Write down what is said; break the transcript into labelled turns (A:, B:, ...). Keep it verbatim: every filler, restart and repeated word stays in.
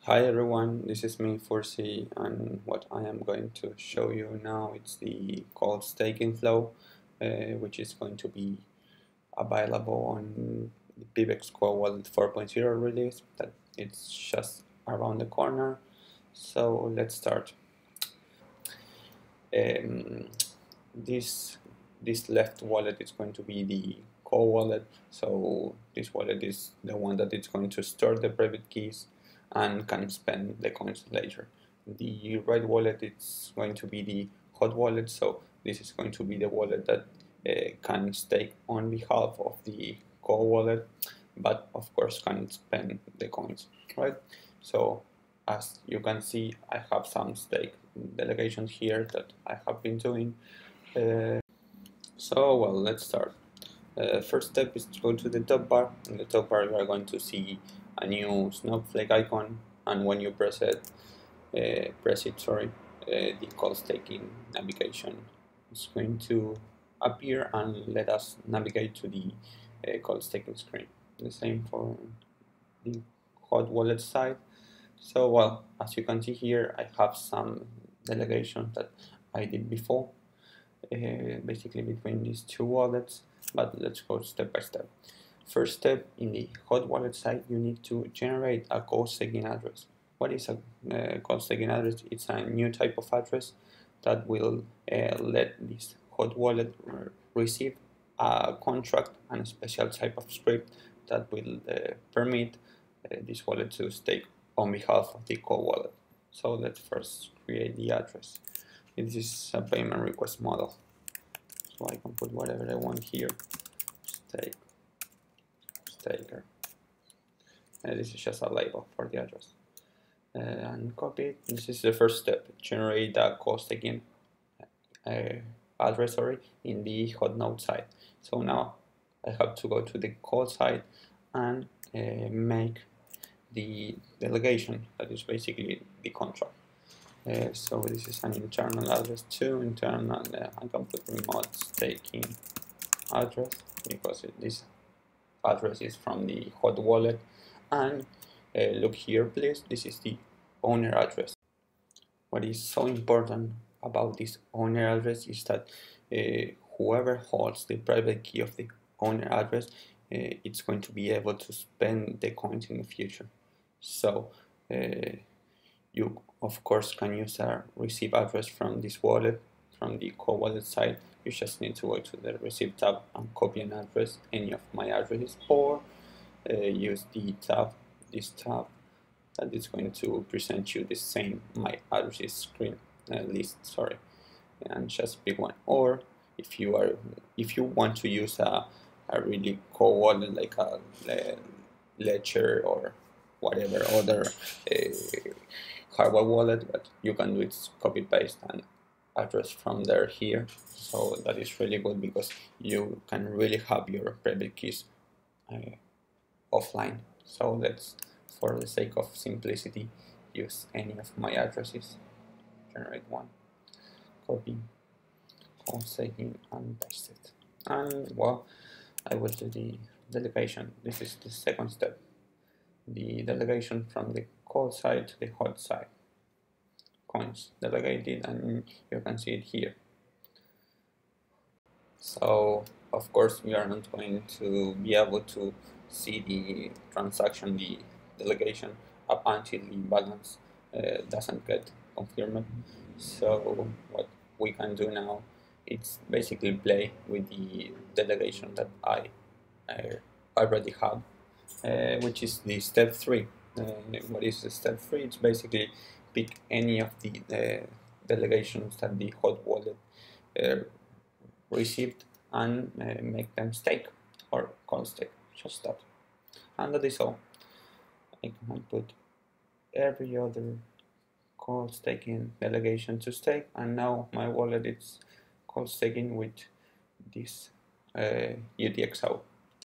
A: Hi everyone, this is me Furszy, and what I am going to show you now is the cold staking flow, uh, which is going to be available on the P I V X Core Wallet four point oh release. That it's just around the corner. So let's start. Um, this this left wallet is going to be the core wallet. So this wallet is the one that is going to store the private keys and can spend the coins later. The right wallet is going to be the hot wallet, so this is going to be the wallet that uh, can stake on behalf of the core wallet, but of course can spend the coins, right? So as you can see, I have some stake delegations here that I have been doing. Uh, so well, let's start. Uh, first step is to go to the top bar. In the top bar you are going to see a new snowflake icon, and when you press it, uh, press it, sorry, uh, the call staking navigation is going to appear and let us navigate to the uh, call staking screen. The same for the hot wallet side. So well, as you can see here, I have some delegations that I did before, uh, basically between these two wallets, but let's go step by step. First step, in the hot wallet side, you need to generate a cold staking address. What is a uh, cold staking address? It's a new type of address that will uh, let this hot wallet re receive a contract and a special type of script that will uh, permit uh, this wallet to stake on behalf of the core wallet. So let's first create the address. This is a payment request model, so I can put whatever I want here. Stake, staker. And this is just a label for the address. Uh, and copy it. This is the first step. Generate a cold staking uh, address, sorry, in the hot node side. So now I have to go to the cold side and uh, make the delegation, that is basically the contract. Uh, so this is an internal address too, internal, uh, I can put remote staking address because it, this address is from the hot wallet. And uh, look here please, this is the owner address. What is so important about this owner address is that uh, whoever holds the private key of the owner address, uh, it's going to be able to spend the coins in the future. So uh, you of course can use a receive address from this wallet, from the core wallet side. You just need to go to the receive tab and copy an address, any of my addresses, or uh, use the tab, this tab, that is going to present you the same my addresses screen uh, list, sorry, and just pick one. Or if you are if you want to use a, a really core wallet like a, a ledger or whatever other uh, hardware wallet, but you can do it copy paste and address from there here. So that is really good because you can really have your private keys uh, offline. So let's, for the sake of simplicity, use any of my addresses. Generate one, copy, call staking, and paste it. And well, I will do the delegation. This is the second step. The delegation from the cold side to the hot side. Coins delegated, and you can see it here. So of course we are not going to be able to see the transaction, the delegation, up until the balance uh, doesn't get confirmed. So what we can do now is basically play with the delegation that I, I already have, uh, which is the step three. Uh, what is the step three? It's basically pick any of the uh, delegations that the hot wallet uh, received and uh, make them stake or cold stake, just that. And that is all. I can put every other cold staking delegation to stake, and now my wallet is cold staking with this uh, U T X O.